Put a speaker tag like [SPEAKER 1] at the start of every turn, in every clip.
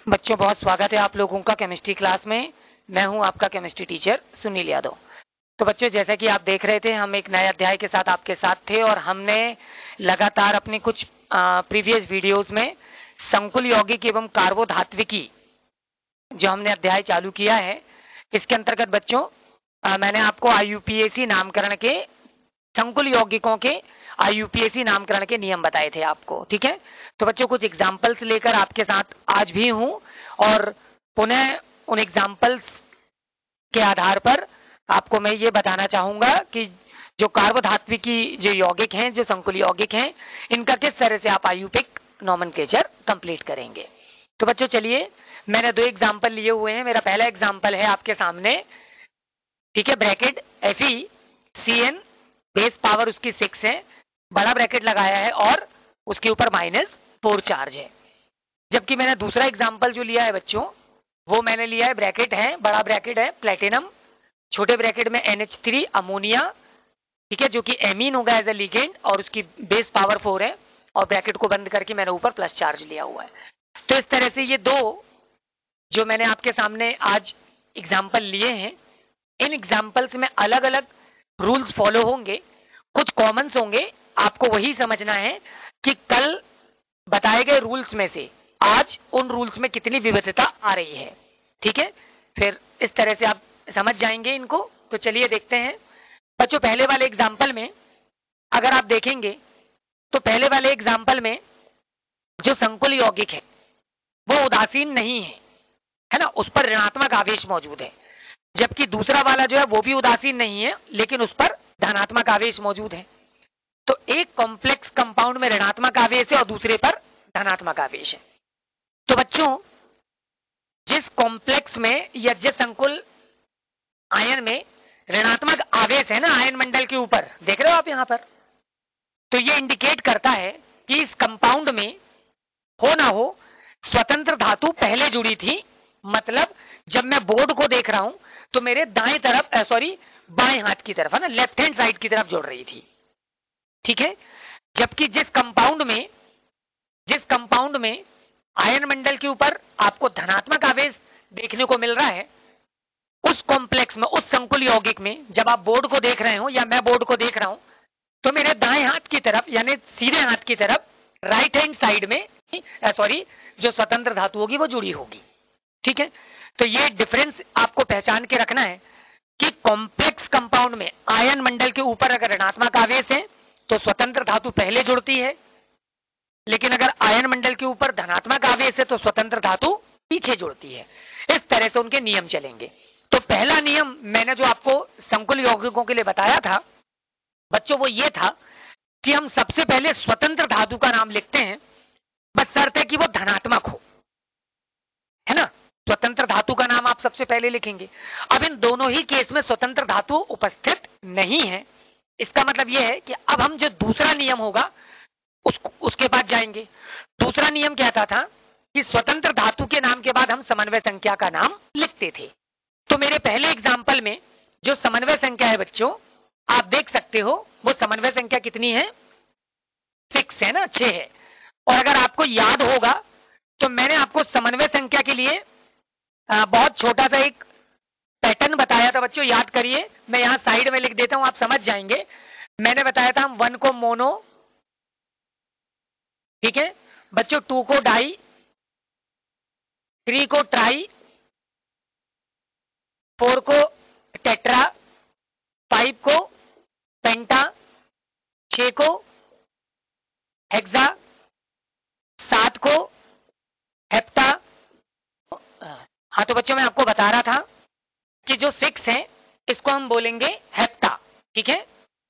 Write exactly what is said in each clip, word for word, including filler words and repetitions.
[SPEAKER 1] बच्चों, बहुत स्वागत है आप लोगों का केमिस्ट्री क्लास में। मैं हूं आपका केमिस्ट्री टीचर सुनील यादव। तो बच्चों, जैसे कि आप देख रहे थे, हम एक नए अध्याय के साथ आपके साथ थे और हमने लगातार अपने कुछ प्रीवियस वीडियोस में संकुल यौगिक एवं कार्बोधात्विकी जो हमने अध्याय चालू किया है, इसके अंतर्गत बच्चों आ, मैंने आपको आई यू पी ए सी नामकरण के संकुल यौगिकों के आई यू पी ए सी नामकरण के नियम बताए थे आपको। ठीक है, तो बच्चों कुछ एग्जाम्पल्स लेकर आपके साथ आज भी हूं और पुनः उन एग्जाम्पल्स के आधार पर आपको मैं ये बताना चाहूंगा कि जो कार्बोधात्विकी जो यौगिक हैं, जो संकुल यौगिक हैं, इनका किस तरह से आप आयुपिक नोमेनक्लेचर कंप्लीट करेंगे। तो बच्चों चलिए, मैंने दो एग्जाम्पल लिए हुए हैं। मेरा पहला एग्जाम्पल है आपके सामने। ठीक है, bracket F E C N, base power उसकी सिक्स है, बड़ा ब्रैकेट लगाया है और उसके ऊपर माइनस फोर चार्ज है। जबकि मैंने दूसरा एग्जाम्पल जो लिया है बच्चों, वो मैंने लिया है, ब्रैकेट है, बड़ा ब्रैकेट है प्लेटिनम, छोटे ब्रैकेट में एन एच थ्री अमोनिया, ठीक है, जो कि एमीन होगा एज ए लिगेंड और उसकी बेस पावर फोर है, और ब्रैकेट को बंद करके मैंने ऊपर प्लस चार्ज लिया हुआ है। तो इस तरह से ये दो जो मैंने आपके सामने आज एग्जाम्पल लिए हैं, इन एग्जाम्पल्स में अलग अलग रूल्स फॉलो होंगे, कुछ कॉमन्स होंगे। आपको वही समझना है कि कल बताए गए रूल्स में से आज उन रूल्स में कितनी विविधता आ रही है। ठीक है, फिर इस तरह से आप समझ जाएंगे इनको। तो चलिए देखते हैं बच्चों। पहले वाले एग्जाम्पल में अगर आप देखेंगे तो पहले वाले एग्जाम्पल में जो संकुल यौगिक है वो उदासीन नहीं है, है ना, उस पर ऋणात्मक आवेश मौजूद है। जबकि दूसरा वाला जो है वो भी उदासीन नहीं है, लेकिन उस पर धनात्मक आवेश मौजूद है। तो एक कॉम्प्लेक्स कंपाउंड में ऋणात्मक आवेश है और दूसरे पर धनात्मक आवेश है। तो बच्चों, जिस कॉम्प्लेक्स में या जिस संकुल आयन में ऋणात्मक आवेश है ना आयन मंडल के ऊपर, देख रहे हो आप यहां पर, तो ये इंडिकेट करता है कि इस कंपाउंड में हो ना हो स्वतंत्र धातु पहले जुड़ी थी। मतलब जब मैं बोर्ड को देख रहा हूं तो मेरे दाएं तरफ, सॉरी बाएं हाथ की तरफ, है ना, लेफ्ट हैंड साइड की तरफ जुड़ रही थी। ठीक है, जबकि जिस कंपाउंड में जिस कंपाउंड में आयन मंडल के ऊपर आपको धनात्मक आवेश देखने को मिल रहा है, उस कॉम्प्लेक्स में, उस संकुल यौगिक में जब आप बोर्ड को देख रहे हो या मैं बोर्ड को देख रहा हूं, तो मेरे दाएं हाथ की तरफ यानी सीधे हाथ की तरफ राइट हैंड साइड में, सॉरी, जो स्वतंत्र धातु होगी वो जुड़ी होगी। ठीक है, तो ये डिफरेंस आपको पहचान के रखना है कि कॉम्प्लेक्स कंपाउंड में आयन मंडल के ऊपर अगर ऋणात्मक आवेश है तो स्वतंत्र धातु पहले जुड़ती है, लेकिन अगर आयन मंडल के ऊपर धनात्मक आवेश है तो स्वतंत्र धातु पीछे जुड़ती है। इस तरह से उनके नियम चलेंगे। तो पहला नियम मैंने जो आपको संकुल यौगिकों के लिए बताया था बच्चों, वो ये था कि हम सबसे पहले स्वतंत्र धातु का नाम लिखते हैं, बस शर्त है कि वो धनात्मक हो, है ना। स्वतंत्र धातु का नाम आप सबसे पहले लिखेंगे। अब इन दोनों ही केस में स्वतंत्र धातु उपस्थित नहीं है। इसका मतलब यह है कि अब हम जो दूसरा नियम होगा उस, उसके बाद जाएंगे। दूसरा नियम कहता था कि स्वतंत्र धातु के नाम के बाद हम समन्वय संख्या का नाम लिखते थे। तो मेरे पहले एग्जाम्पल में जो समन्वय संख्या है बच्चों, आप देख सकते हो वो समन्वय संख्या कितनी है, सिक्स है ना, छह है। और अगर आपको याद होगा तो मैंने आपको समन्वय संख्या के लिए आ, बहुत छोटा सा एक पैटर्न बताया था बच्चों, याद करिए। मैं यहां साइड में लिख देता हूं, आप समझ जाएंगे। मैंने बताया था हम वन को मोनो, ठीक है बच्चों, टू को डाई, थ्री को ट्राई, फोर को टेट्रा, फाइव को पेंटा, छह को हेक्सा, सात को हेप्टा। हाँ, तो बच्चों मैं आपको बता रहा था कि जो सिक्स है इसको हम बोलेंगे हेप्टा। ठीक है,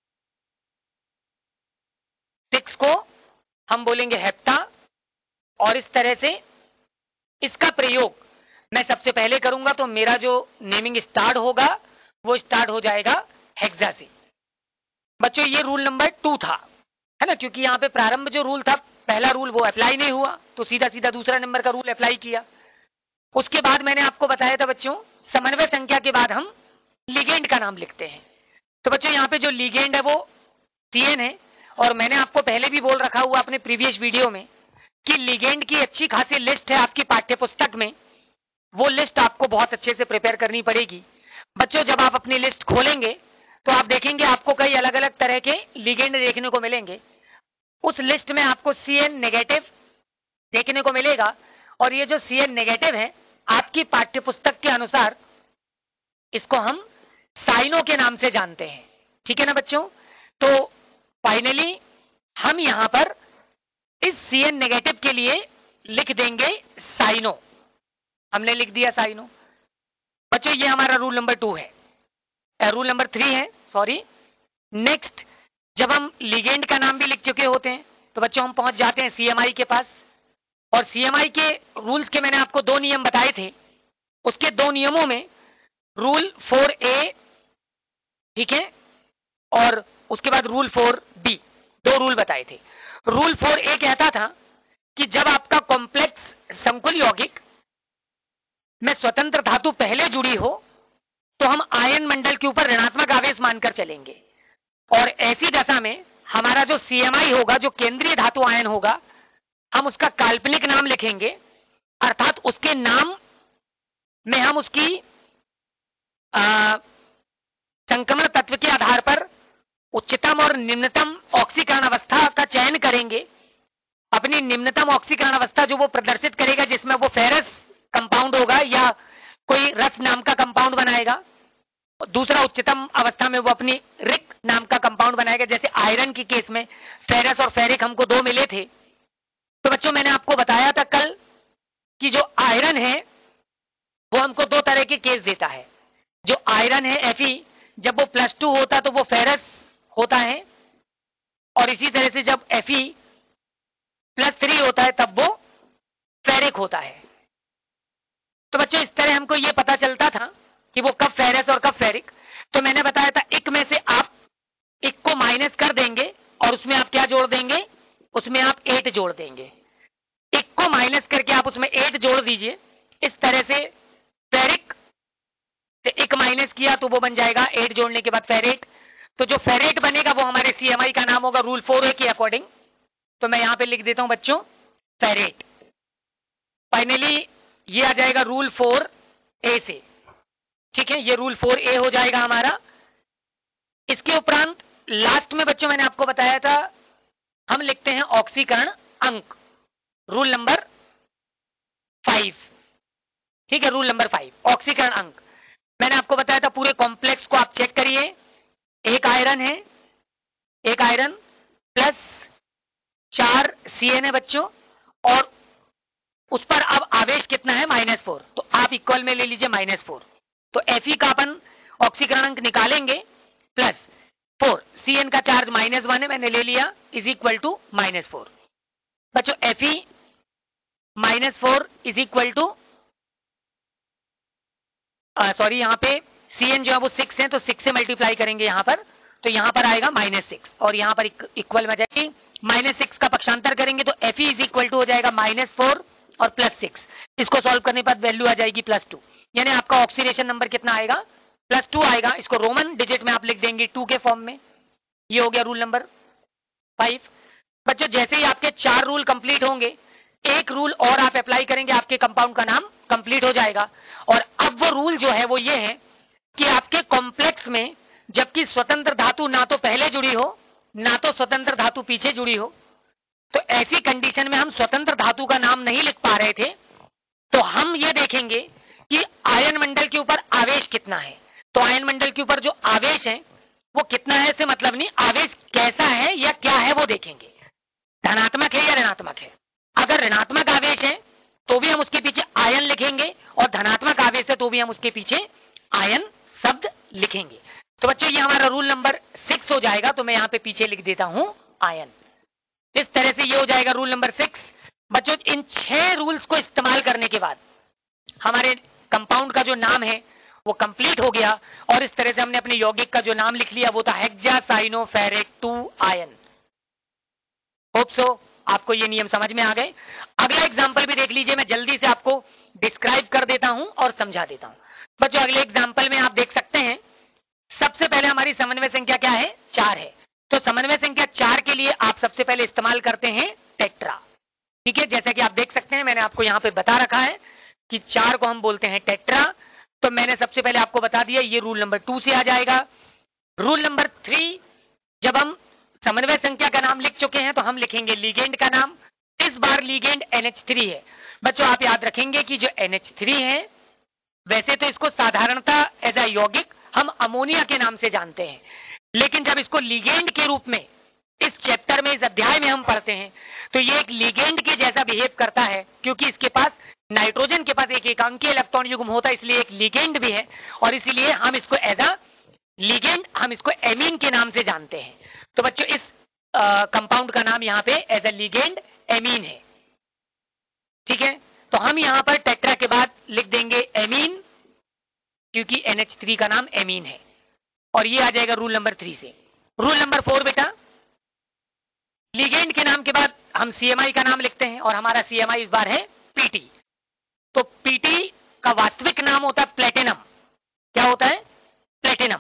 [SPEAKER 1] सिक्स को हम बोलेंगे हेप्टा। और इस तरह से इसका प्रयोग मैं सबसे पहले करूंगा, तो मेरा जो नेमिंग स्टार्ट होगा वो स्टार्ट हो जाएगा हेक्सा से। बच्चों ये रूल नंबर टू था, है ना, क्योंकि यहाँ पे प्रारंभ जो रूल था, पहला रूल वो अप्लाई नहीं हुआ, तो सीधा सीधा दूसरा नंबर का रूल अप्लाई किया। उसके बाद मैंने आपको बताया था बच्चों, समन्वय संख्या के बाद हम लिगेंड का नाम लिखते हैं। तो बच्चों यहाँ पे जो लिगेंड है वो सी एन है, और मैंने आपको पहले भी बोल रखा हुआ अपने प्रीवियस वीडियो में कि लिगेंड की अच्छी खासी लिस्ट है आपकी पाठ्य पुस्तक में, वो लिस्ट आपको बहुत अच्छे से प्रिपेयर करनी पड़ेगी। बच्चों जब आप अपनी लिस्ट खोलेंगे तो आप देखेंगे आपको कई अलग अलग तरह के लिगेंड देखने को मिलेंगे। उस लिस्ट में आपको सी एन नेगेटिव देखने को मिलेगा, और ये जो सी एन नेगेटिव है आपकी पाठ्य पुस्तक के अनुसार इसको हम साइनो के नाम से जानते हैं। ठीक है ना बच्चों? तो फाइनली हम यहां पर इस सी एन नेगेटिव के लिए लिख देंगे साइनो। हमने लिख दिया साइनो। बच्चों ये हमारा रूल नंबर टू है, रूल नंबर थ्री है, सॉरी। नेक्स्ट, जब हम लिगेंड का नाम भी लिख चुके होते हैं तो बच्चों हम पहुंच जाते हैं सीएमआई के पास। और सीएमआई के रूल्स के मैंने आपको दो नियम बताए थे, उसके दो नियमों में रूल फोर ए, ठीक है, और उसके बाद रूल फोर बी, दो रूल बताए थे। रूल फोर ए कहता था कि जब आपका कॉम्प्लेक्स संकुल यौगिक में स्वतंत्र धातु पहले जुड़ी हो तो हम आयन मंडल के ऊपर ऋणात्मक आवेश मानकर चलेंगे, और ऐसी दशा में हमारा जो सीएमआई होगा, जो केंद्रीय धातु आयन होगा, हम उसका काल्पनिक नाम लिखेंगे, अर्थात उसके नाम में हम उसकी आ, संक्रमण तत्व के आधार पर उच्चतम और निम्नतम ऑक्सीकरण अवस्था का चयन करेंगे। अपनी निम्नतम ऑक्सीकरण अवस्था जो वो प्रदर्शित करेगा, जिसमें वो फेरस कंपाउंड होगा या कोई रस नाम का कंपाउंड बनाएगा, दूसरा उच्चतम अवस्था में वो अपनी रिक नाम का कंपाउंड बनाएगा। जैसे आयरन के केस में फेरस और फेरिक हमको दो मिले थे, तो बच्चों मैंने आपको बताया था कल कि जो आयरन है वो हमको दो तरह के केस देता है। जो आयरन है एफई, जब वो प्लस टू होता तो वो फेरस होता है, और इसी तरह से जब एफई प्लस थ्री होता है तब वो फेरिक होता है। तो बच्चों इस तरह हमको ये पता चलता था कि वो कब फेरस और कब फेरिक। तो मैंने बताया था एक में से आप एक को माइनस कर देंगे और उसमें आप क्या जोड़ देंगे, उसमें आप एट जोड़ देंगे। एक को माइनस करके आप उसमें एट जोड़ दीजिए। इस तरह से फेरिक से एक माइनस किया तो वो बन जाएगा एट जोड़ने के बाद फेरेट। तो जो फेरेट बनेगा वो हमारे सीएमआई का नाम होगा रूल फोर ए के अकॉर्डिंग। तो मैं यहां पे लिख देता हूं बच्चों फेरेट। फाइनली ये आ जाएगा रूल फोर ए से, ठीक है, ये रूल फोर ए हो जाएगा हमारा। इसके उपरांत लास्ट में बच्चों मैंने आपको बताया था हम लिखते हैं ऑक्सीकरण अंक, रूल नंबर फाइव, ठीक है, रूल नंबर फाइव ऑक्सीकरण अंक। मैंने आपको बताया था पूरे कॉम्प्लेक्स को आप चेक करिए। एक आयरन है, एक आयरन प्लस चार सी एन है बच्चों, और उस पर अब आवेश कितना है माइनस फोर, तो आप इक्वल में ले लीजिए माइनस फोर। तो एफ ई का अपन ऑक्सीकरण अंक निकालेंगे प्लस फोर, सी एन का चार्ज माइनस वन है मैंने ले लिया, is equal to minus four. बच्चों F E minus four is equal to sorry यहाँ पे सी एन जो है वो सिक्स है, तो सिक्स से मल्टीप्लाई करेंगे यहाँ पर, तो यहाँ पर आएगा माइनस सिक्स, और यहाँ पर इक्वल में जाएगी माइनस सिक्स का पक्षांतर करेंगे तो F E is equal to हो जाएगा माइनस फोर और प्लस सिक्स। इसको सॉल्व करने पर वैल्यू आ जाएगी प्लस टू, यानी आपका ऑक्सीडेशन नंबर कितना आएगा, प्लस टू आएगा। इसको रोमन डिजिट में आप लिख देंगे टू के फॉर्म में। ये हो गया रूल नंबर फाइव। बच्चों जैसे ही आपके चार रूल कंप्लीट होंगे, एक रूल और आप अप्लाई करेंगे, आपके कंपाउंड का नाम कंप्लीट हो जाएगा। और अब वो रूल जो है वो ये है कि आपके कॉम्प्लेक्स में जबकि स्वतंत्र धातु ना तो पहले जुड़ी हो ना तो स्वतंत्र धातु पीछे जुड़ी हो, तो ऐसी कंडीशन में हम स्वतंत्र धातु का नाम नहीं लिख पा रहे थे, तो हम ये देखेंगे कि आयन मंडल के ऊपर आवेश कितना है। तो आयन मंडल के ऊपर जो आवेश है वो कितना है से मतलब नहीं, आवेश कैसा है या क्या है वो देखेंगे, धनात्मक है या ऋणात्मक है। अगर ऋणात्मक आवेश है तो भी हम उसके पीछे आयन लिखेंगे, और धनात्मक आवेश है तो भी हम उसके पीछे आयन शब्द लिखेंगे। तो बच्चों ये हमारा रूल नंबर सिक्स हो जाएगा, तो मैं यहाँ पे पीछे लिख देता हूं आयन। इस तरह से ये हो जाएगा रूल नंबर सिक्स। बच्चों इन छह रूल्स को इस्तेमाल करने के बाद हमारे कंपाउंड का जो नाम है वो कंप्लीट हो गया, और इस तरह से हमने अपने यौगिक का जो नाम लिख लिया वो था hexacyanoferrate two ion. Hope so आपको ये नियम समझ में आ गए। अगला एग्जाम्पल भी देख लीजिए, मैं जल्दी से आपको डिस्क्राइब कर देता हूं और समझा देता हूं। बच्चों अगले एग्जाम्पल में आप देख सकते हैं, सबसे पहले हमारी समन्वय संख्या क्या है, चार है। तो समन्वय संख्या चार के लिए आप सबसे पहले इस्तेमाल करते हैं टेट्रा। ठीक है, जैसा कि आप देख सकते हैं मैंने आपको यहाँ पे बता रखा है कि चार को हम बोलते हैं टेट्रा। तो मैंने सबसे पहले आपको बता दिया, ये रूल नंबर टू से आ जाएगा। रूल नंबर थ्री, जब हम समन्वय संख्या का नाम लिख चुके हैं तो हम लिखेंगे लिगेंड का नाम। इस बार लिगेंड एन एच थ्री है। बच्चों आप याद रखेंगे कि जो एन एच थ्री है, वैसे तो इसको साधारणतः एज अ यौगिक हम अमोनिया के नाम से जानते हैं, लेकिन जब इसको लिगेंड के रूप में इस चैप्टर में, इस अध्याय में हम पढ़ते हैं, तो ये एक लिगेंड के जैसा बिहेव करता है, क्योंकि इसके पास नाइट्रोजन के पास एक एकांकीय इलेक्ट्रॉन युग्म होता है, इसलिए एक लिगेंड भी है, और इसीलिए हम इसको एज अ लिगेंड, हम इसको एमीन के नाम से जानते हैं। तो बच्चों इस कंपाउंड का नाम यहाँ पे एज अ लिगेंड एमीन है। ठीक है, तो हम यहाँ पर टेट्रा के बाद लिख देंगे एमीन, क्योंकि एन एच थ्री का नाम एमीन है, और ये आ जाएगा रूल नंबर थ्री से। रूल नंबर फोर बेटा, लिगेंड के नाम के बाद हम सीएमआई का नाम लिखते हैं, और हमारा सीएमआई इस बार है पीटी। तो पीटी का वास्तविक नाम होता है प्लेटिनम। क्या होता है? प्लेटिनम।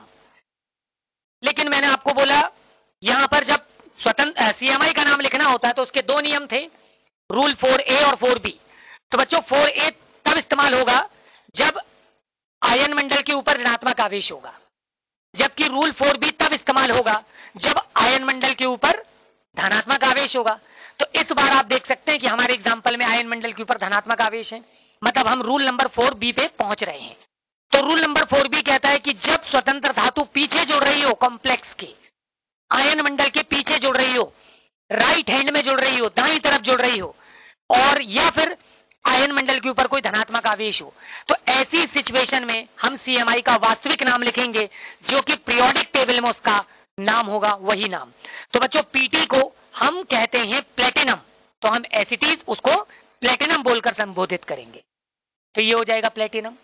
[SPEAKER 1] लेकिन मैंने आपको बोला यहां पर जब स्वतंत्र सीएमआई का नाम लिखना होता है तो उसके दो नियम थे, रूल फोर ए और फोर बी। तो बच्चों फोर ए तब इस्तेमाल होगा जब आयन मंडल के ऊपर ऋणात्मक आवेश होगा, जबकि रूल फोर बी तब इस्तेमाल होगा जब आयन मंडल के ऊपर धनात्मक आवेश होगा। तो इस बार आप देख सकते हैं कि हमारे एग्जाम्पल में आयन मंडल के ऊपर धनात्मक आवेश है, मतलब हम रूल नंबर फोर बी पे पहुंच रहे हैं। तो रूल नंबर फोर बी कहता है कि जब स्वतंत्र धातु पीछे जुड़ रही हो, कॉम्प्लेक्स के आयन मंडल के पीछे जुड़ रही हो, राइट हैंड में जुड़ रही हो, दाईं तरफ जुड़ रही हो, और या फिर आयन मंडल के ऊपर कोई धनात्मक आवेश हो, तो ऐसी सिचुएशन में हम सीएमआई का वास्तविक नाम लिखेंगे, जो कि पीरियोडिक टेबल में उसका नाम होगा वही नाम। तो बच्चों पीटी को हम कहते हैं प्लेटिनम, तो हम एसिटीज उसको प्लेटिनम बोलकर संबोधित करेंगे। तो ये हो जाएगा प्लेटिनम।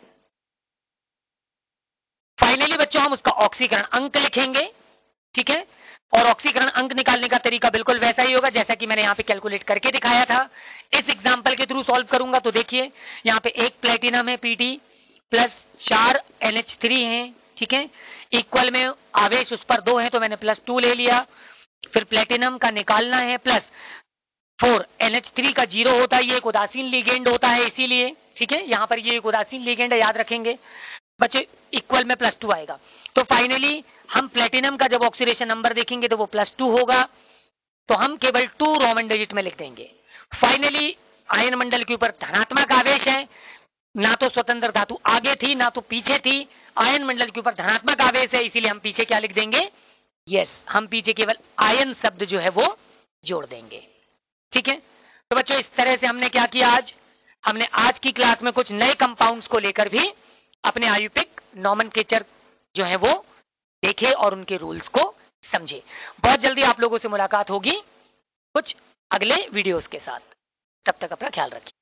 [SPEAKER 1] फाइनली बच्चों हम उसका ऑक्सीकरण अंक लिखेंगे। ठीक है, और ऑक्सीकरण अंक निकालने का तरीका बिल्कुल वैसा ही होगा जैसा कि मैंने यहाँ पे कैलकुलेट करके दिखाया था। इस एग्जाम्पल के थ्रू सॉल्व करूंगा तो देखिए यहाँ पे एक प्लेटिनम है पीटी प्लस चार एन एच थ्री है। ठीक है, इक्वल में आवेश उस पर दो है तो मैंने प्लस टू ले लिया। फिर प्लेटिनम का निकालना है plus four, N H three का जीरो होता है, ये एक उदासीन लिगेंड होता है इसीलिए। ठीक है, यहाँ पर ये एक उदासीन लिगेंड है, याद रखेंगे बच्चों। इक्वल में प्लस टू आएगा, तो फाइनली हम प्लेटिनम का जब ऑक्सीडेशन नंबर देखेंगे तो वो प्लस टू होगा, तो हम केवल टू रोमन डिजिट में लिख देंगे। फाइनली आयन मंडल के ऊपर धनात्मक आवेश है, ना तो स्वतंत्र धातु आगे थी ना तो पीछे थी, आयन मंडल के ऊपर धनात्मक आवेश है, इसीलिए हम पीछे क्या लिख देंगे? यस, हम पीछे केवल आयन शब्द जो है वो जोड़ देंगे। ठीक है, तो बच्चों इस तरह से हमने क्या किया, आज हमने आज की क्लास में कुछ नए कंपाउंड्स को लेकर भी अपने आयुपिक नॉमेनक्लेचर जो है वो देखे और उनके रूल्स को समझे। बहुत जल्दी आप लोगों से मुलाकात होगी कुछ अगले वीडियोस के साथ, तब तक अपना ख्याल रखिए।